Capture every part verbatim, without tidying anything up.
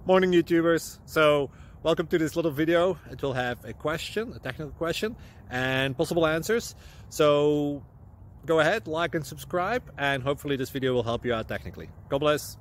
Morning YouTubers. So welcome to this little video. It will have a question, a technical question, and possible answers. So go ahead, like and subscribe, and hopefully this video will help you out technically. God bless.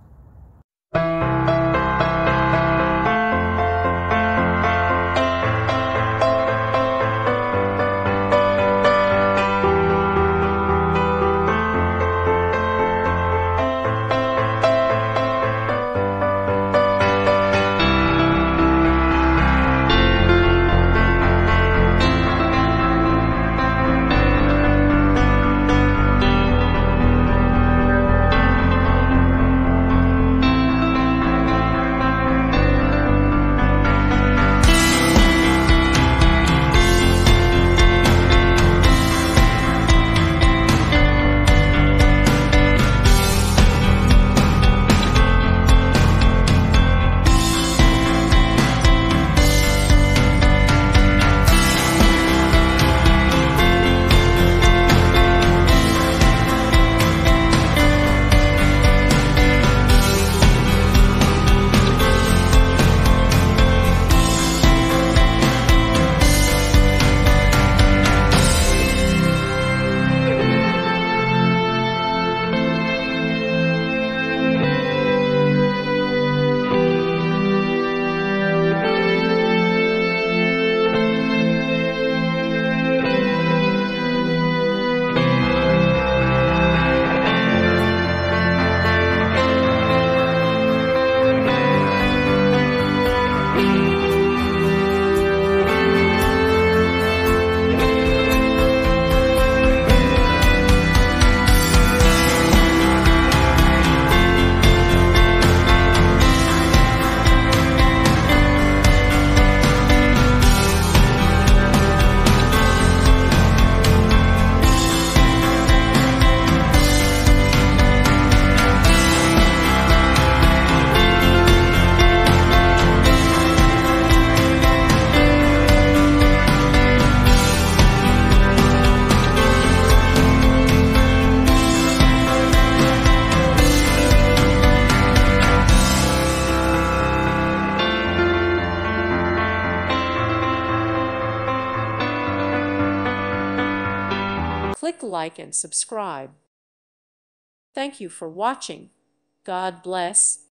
Click like and subscribe. Thank you for watching. God bless.